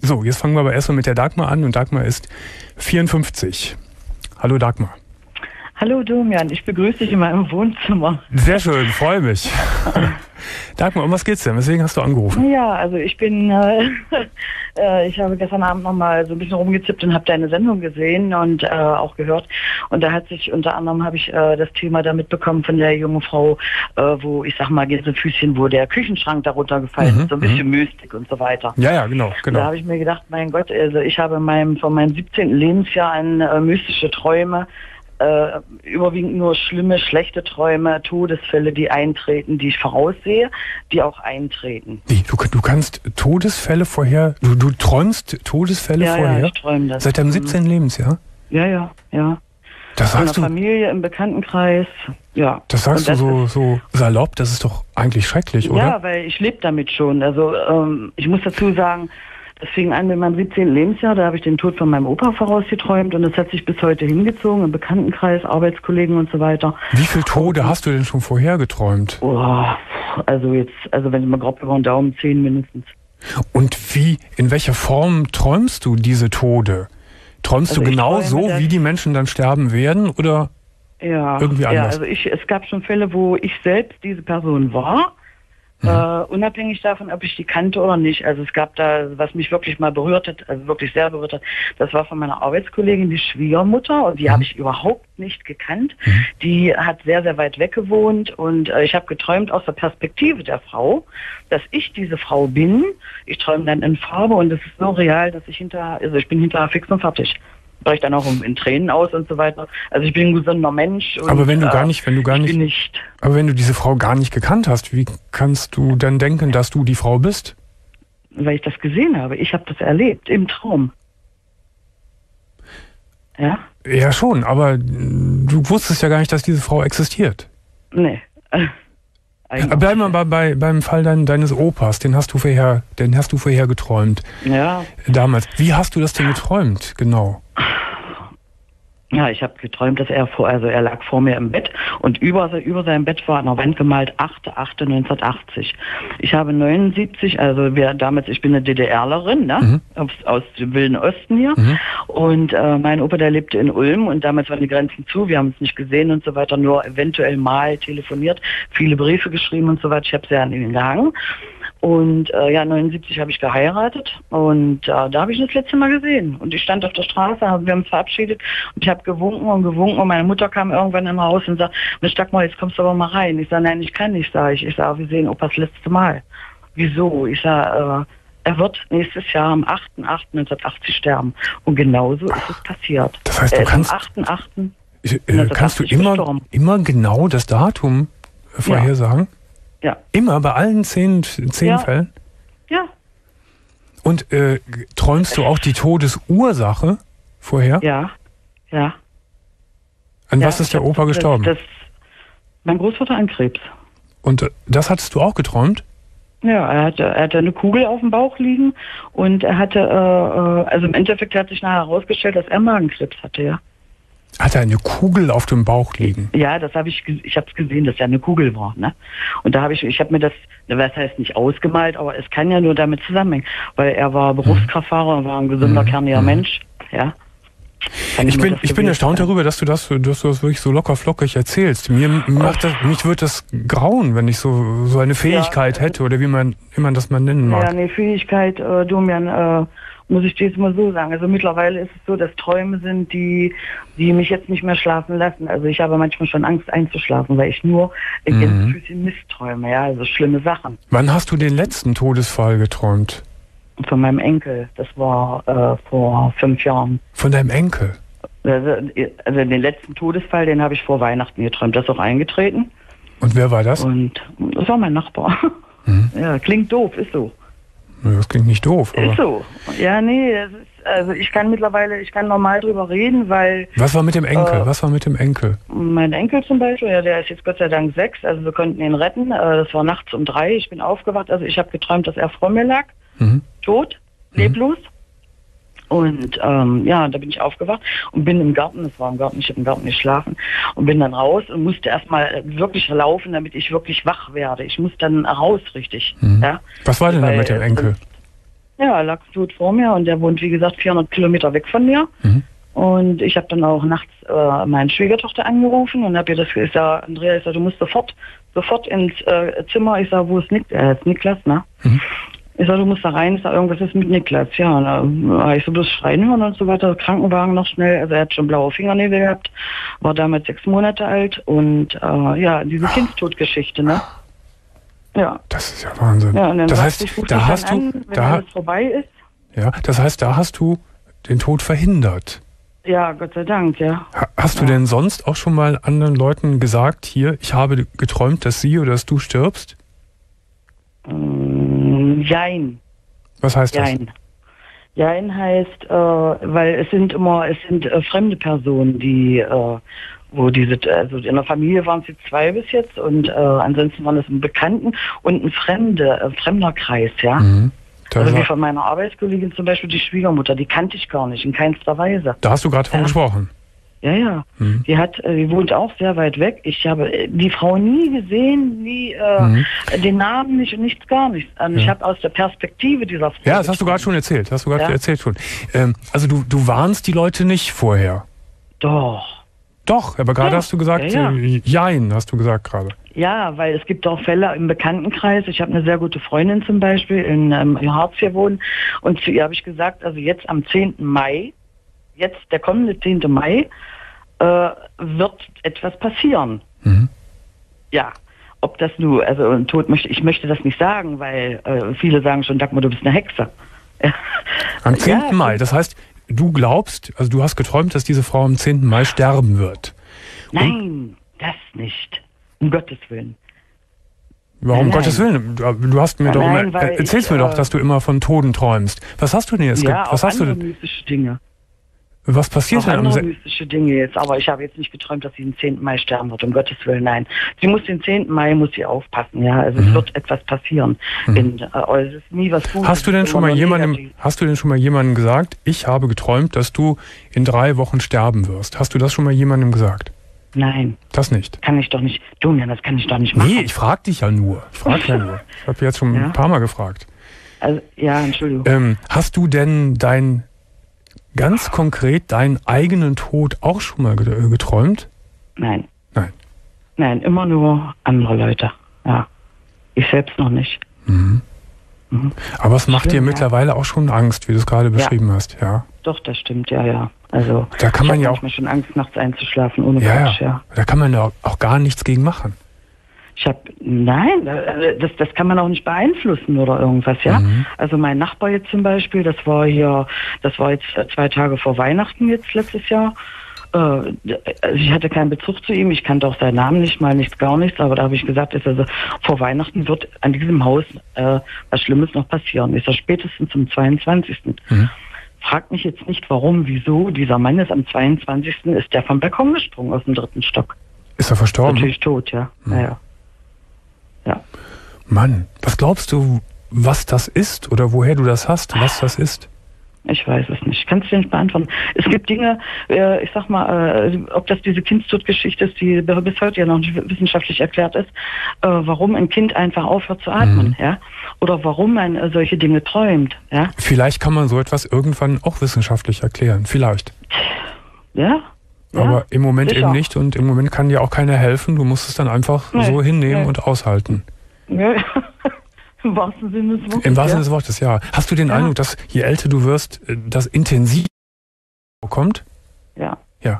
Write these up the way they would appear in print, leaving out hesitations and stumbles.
So, jetzt fangen wir aber erstmal mit der Dagmar an und Dagmar ist 54. Hallo Dagmar. Hallo Domian, ich begrüße dich in meinem Wohnzimmer. Sehr schön, freue mich. Dagmar, um was geht's denn? Weswegen hast du angerufen? Ja, also ich bin, ich habe gestern Abend nochmal so ein bisschen rumgezippt und habe deine Sendung gesehen und auch gehört. Und da hat sich unter anderem, habe ich das Thema da mitbekommen von der jungen Frau, wo ich sag mal, Gänsefüßchen, wo der Küchenschrank darunter gefallen ist, so ein bisschen Mystik und so weiter. Ja, genau. Da habe ich mir gedacht, mein Gott, also ich habe von meinem 17. Lebensjahr an mystische Träume, überwiegend nur schlimme, schlechte Träume, Todesfälle, die eintreten, die ich voraussehe, die auch eintreten. Wie? Du kannst Todesfälle vorher, du träumst Todesfälle vorher? Ja, ich träume das. Seit deinem 17. Lebensjahr? Ja. Das sagst in der Familie, im Bekanntenkreis, ja. Das sagst du so salopp, das ist doch eigentlich schrecklich, oder? Ja, weil ich lebe damit schon. Also ich muss dazu sagen, das fing an mit meinem 17. Lebensjahr, da habe ich den Tod von meinem Opa vorausgeträumt und das hat sich bis heute hingezogen, im Bekanntenkreis, Arbeitskollegen und so weiter. Wie viele Tode hast du denn schon vorher geträumt? Also wenn ich mal grob über den Daumen 10 mindestens. Und in welcher Form träumst du diese Tode? Träumst du genau so, wie die Menschen dann sterben werden oder irgendwie anders? Ja, also es gab schon Fälle, wo ich selbst diese Person war. Unabhängig davon, ob ich die kannte oder nicht. Also es gab da, was mich wirklich mal berührt hat, also wirklich sehr berührt hat, das war von meiner Arbeitskollegin die Schwiegermutter und die habe ich überhaupt nicht gekannt. Die hat sehr, sehr weit weg gewohnt und ich habe geträumt aus der Perspektive der Frau, dass ich diese Frau bin. Ich träume dann in Farbe und es ist so real, dass ich ich bin hinterher fix und fertig. Breche dann auch in Tränen aus und so weiter. Also ich bin ein gesunder Mensch. Und, aber wenn du diese Frau gar nicht gekannt hast, wie kannst du dann denken, dass du die Frau bist? Weil ich das gesehen habe. Ich habe das erlebt, im Traum. Ja? Ja schon, aber du wusstest ja gar nicht, dass diese Frau existiert. Nee. Bleiben wir mal beim Fall deines Opas, den hast du vorher geträumt. Ja. Damals. Wie hast du das denn geträumt, genau? Ja, ich habe geträumt, dass er lag vor mir im Bett und über seinem Bett war an der Wand gemalt 8.8.1980. Ich habe 79, ich bin eine DDRlerin, ne? Aus dem Wilden Osten hier. Und mein Opa, der lebte in Ulm und damals waren die Grenzen zu, wir haben uns nicht gesehen und so weiter, nur eventuell mal telefoniert, viele Briefe geschrieben und so weiter. Ich habe sehr an ihn gehangen. Und 79 habe ich geheiratet und da habe ich ihn das letzte Mal gesehen. Und ich stand auf der Straße, wir haben uns verabschiedet und ich habe gewunken und meine Mutter kam irgendwann im Haus und sagte, Mensch Dagmar, jetzt kommst du aber mal rein. Ich sage, nein, ich kann nicht, sage ich. Ich sage, wir sehen Opas letzte Mal. Wieso? Ich sage, er wird nächstes Jahr am 8.8.1980 sterben. Und genauso ist es passiert. Das heißt, kannst du immer genau das Datum vorhersagen? Ja. Immer bei allen 10 Fällen? Ja. Und träumst du auch die Todesursache vorher? Ja. An was ist der Opa gestorben? Mein Großvater an Krebs. Und das hattest du auch geträumt? Ja, er hatte eine Kugel auf dem Bauch liegen und er hatte, im Endeffekt hat sich nachher herausgestellt, dass er Magenkrebs hatte, ja. Hat er eine Kugel auf dem Bauch liegen? Ja, ich habe es gesehen, dass er eine Kugel war, ne? Und da ich habe mir das, was heißt nicht ausgemalt, aber es kann ja nur damit zusammenhängen, weil er war Berufskraftfahrer und war ein gesunder, kerniger Mensch, ja. Ich bin erstaunt darüber, dass du das wirklich so locker flockig erzählst. Mich würde das grauen, wenn ich so eine Fähigkeit hätte oder wie man das mal nennen mag. Ja, eine Fähigkeit, Domian, muss ich dir jetzt mal so sagen. Also mittlerweile ist es so, dass Träume sind, die mich jetzt nicht mehr schlafen lassen. Also ich habe manchmal schon Angst einzuschlafen, weil ich nur Gänsefüßchen missträume, ja, also schlimme Sachen. Wann hast du den letzten Todesfall geträumt? Von meinem Enkel, das war vor 5 Jahren. Von deinem Enkel? Also den letzten Todesfall, den habe ich vor Weihnachten geträumt. Das ist auch eingetreten. Und wer war das? Und das war mein Nachbar. Ja, klingt doof, ist so. Das klingt nicht doof. Aber ist so. Ja, nee, ich kann normal drüber reden, weil... Was war mit dem Enkel? Mein Enkel zum Beispiel, ja, der ist jetzt Gott sei Dank 6, also wir konnten ihn retten. Das war nachts um 3, ich bin aufgewacht, also ich habe geträumt, dass er vor mir lag, tot, leblos. Und da bin ich aufgewacht und bin im Garten, ich habe im Garten geschlafen und bin dann raus und musste erstmal wirklich laufen, damit ich wirklich wach werde. Ich muss dann raus, richtig. Ja? Was war denn da mit dem Enkel? Ja, er lag tot vor mir und der wohnt, wie gesagt, 400 Kilometer weg von mir. Und ich habe dann auch nachts meine Schwiegertochter angerufen und habe ihr das gesagt, Andrea, ich sag, du musst sofort ins Zimmer. Ich sage, wo ist Niklas, ne? Ich sage, du musst da rein. Ich sage, irgendwas ist mit Niklas. Ja, und dann habe ich so bloß schreien hören und so weiter. Krankenwagen noch schnell. Also er hat schon blaue Fingernägel gehabt, war damals 6 Monate alt und ja, diese Kindstodgeschichte, ne? Ja. Das ist ja Wahnsinn. Ja, und dann das heißt, ich, da hast du, wenn alles vorbei ist. Ja, das heißt, da hast du den Tod verhindert. Ja, Gott sei Dank, ja. Hast du denn sonst auch schon mal anderen Leuten gesagt, hier, ich habe geträumt, dass sie oder dass du stirbst? Jein. Was heißt das? Jein heißt, weil es sind fremde Personen, die, wo diese, also in der Familie waren es jetzt 2 bis jetzt und ansonsten waren es ein Bekannten und ein fremder Kreis, ja. Also wie von meiner Arbeitskollegin zum Beispiel die Schwiegermutter, die kannte ich gar nicht, in keinster Weise. Da hast du gerade von gesprochen. Ja. Die wohnt auch sehr weit weg. Ich habe die Frau nie gesehen, den Namen nicht und nichts, gar nichts. Ich habe aus der Perspektive dieser Frau... Ja, das hast du gerade schon erzählt. Erzählt schon. Also du warnst die Leute nicht vorher? Doch, aber gerade hast du gesagt, Jein, hast du gesagt gerade. Ja, weil es gibt auch Fälle im Bekanntenkreis. Ich habe eine sehr gute Freundin zum Beispiel in Harz hier wohnen. Und zu ihr habe ich gesagt, also jetzt am 10. Mai, der kommende 10. Mai, wird etwas passieren. Ja, ob das nur, also ein Tod ich möchte das nicht sagen, weil viele sagen schon, Dagmar, du bist eine Hexe. Am 10. Mai, das heißt, du glaubst, also du hast geträumt, dass diese Frau am 10. Mai sterben wird. Nein, das nicht. Um Gottes Willen. Warum Gottes Willen? Du hast mir erzählst mir doch, dass du immer von Toten träumst. Was hast du denn jetzt? Was hast du denn? Mystische Dinge. Was passiert denn mystische Dinge jetzt, aber ich habe jetzt nicht geträumt, dass sie den 10. Mai sterben wird, um Gottes Willen, nein. Sie muss den 10. Mai, muss sie aufpassen, ja, also es wird etwas passieren. Es ist nie was Gutes. Hast du denn schon mal jemandem gesagt, ich habe geträumt, dass du in 3 Wochen sterben wirst? Hast du das schon mal jemandem gesagt? Nein. Das nicht? Kann ich doch nicht. Domian, das kann ich doch nicht machen. Nee, ich frage dich ja nur. Ich habe jetzt schon ein paar Mal gefragt. Also, ja, Entschuldigung. Hast du denn ganz konkret deinen eigenen Tod auch schon mal geträumt? Nein. Nein, immer nur andere Leute. Ja. Ich selbst noch nicht. Aber es macht dir mittlerweile auch schon Angst, wie du es gerade beschrieben hast, ja? Doch, das stimmt, ja. Also da kann man ja auch schon Angst, nachts einzuschlafen ohne Quatsch, ja. Da kann man ja auch gar nichts gegen machen. Nein, das kann man auch nicht beeinflussen oder irgendwas, ja. Also mein Nachbar jetzt zum Beispiel, das war jetzt 2 Tage vor Weihnachten jetzt letztes Jahr. Also ich hatte keinen Bezug zu ihm, ich kannte auch seinen Namen nicht, mal nichts, gar nichts, aber da habe ich gesagt, vor Weihnachten wird an diesem Haus was Schlimmes noch passieren. Ist das spätestens zum 22. Frag mich jetzt nicht, warum, wieso. Dieser Mann ist am 22. ist der vom Balkon gesprungen aus dem 3. Stock. Ist er verstorben? Natürlich tot, ja. Ja. Mann, was glaubst du, was das ist oder woher du das hast, was das ist? Ich weiß es nicht. Kannst du nicht beantworten. Es gibt Dinge, ich sag mal, ob das diese Kindstodgeschichte ist, die bis heute ja noch nicht wissenschaftlich erklärt ist, warum ein Kind einfach aufhört zu atmen, ja? Oder warum man solche Dinge träumt, ja? Vielleicht kann man so etwas irgendwann auch wissenschaftlich erklären, vielleicht. Ja? Aber im Moment eben nicht und im Moment kann dir auch keiner helfen. Du musst es dann einfach so hinnehmen und aushalten. Ja. Im wahrsten Sinne des Wortes. Im wahrsten Sinne des Wortes, ja. Hast du den Eindruck, dass je älter du wirst, das intensiv kommt? Ja. Ja.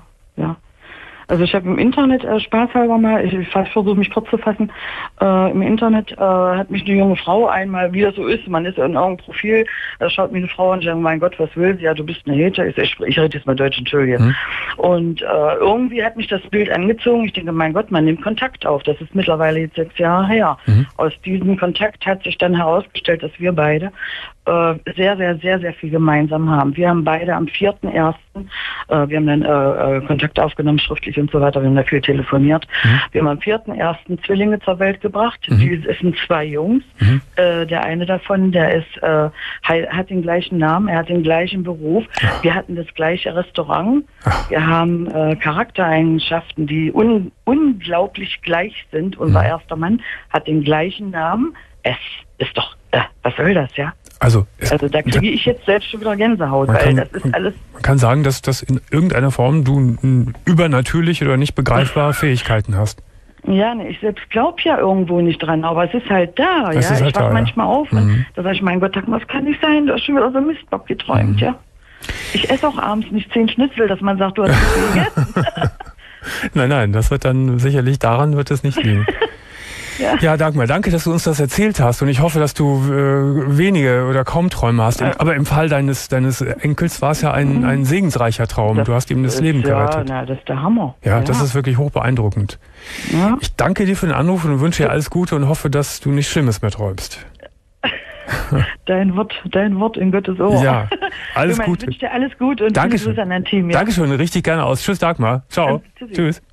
Also ich habe im Internet, spaßhalber mal, ich versuche mich kurz zu fassen, im Internet hat mich eine junge Frau einmal, wie das so ist, man ist in irgendeinem Profil, da schaut mir eine Frau an und sagt, mein Gott, was will sie? Ja, du bist eine Hater. Ich rede jetzt mal Deutsch, entschuldige. Und irgendwie hat mich das Bild angezogen. Ich denke, mein Gott, man nimmt Kontakt auf. Das ist mittlerweile jetzt 6 Jahre her. Aus diesem Kontakt hat sich dann herausgestellt, dass wir beide sehr, sehr, sehr, sehr viel gemeinsam haben. Wir haben beide am 4.1., wir haben dann Kontakt aufgenommen, schriftlich und so weiter, wir haben da viel telefoniert. Wir haben am 4.1. Zwillinge zur Welt gebracht. Es sind 2 Jungs. Der eine davon, der hat den gleichen Namen, er hat den gleichen Beruf. Wir hatten das gleiche Restaurant. Wir haben Charaktereigenschaften, die unglaublich gleich sind. Unser erster Mann hat den gleichen Namen. Es ist doch, was soll das, ja? Also da kriege ich jetzt selbst schon wieder Gänsehaut, weil das ist alles... Man kann sagen, dass in irgendeiner Form du übernatürliche oder nicht begreifbare Fähigkeiten hast. Ja, ich selbst glaube ja irgendwo nicht dran, aber es ist halt da, ja. Ich wache manchmal auf und da sage ich, mein Gott, das kann nicht sein, du hast schon wieder so Mistbock geträumt, ja. Ich esse auch abends nicht 10 Schnitzel, dass man sagt, du hast nicht gegessen. Nein, das wird dann sicherlich, daran wird es nicht liegen. Ja, Dagmar, danke, dass du uns das erzählt hast und ich hoffe, dass du wenige oder kaum Träume hast. Aber im Fall deines Enkels war es ja ein segensreicher Traum. Du hast ihm das Leben gerettet. Ja, das ist der Hammer. Ja, das ist wirklich hochbeeindruckend. Ja. Ich danke dir für den Anruf und wünsche dir alles Gute und hoffe, dass du nichts Schlimmes mehr träumst. Dein Wort in Gottes Ohr. Ja, alles Gute. Ich wünsche dir alles Gut und Grüße an dein Team. Ja. Dankeschön, richtig gerne aus. Tschüss, Dagmar. Ciao. Tschüss.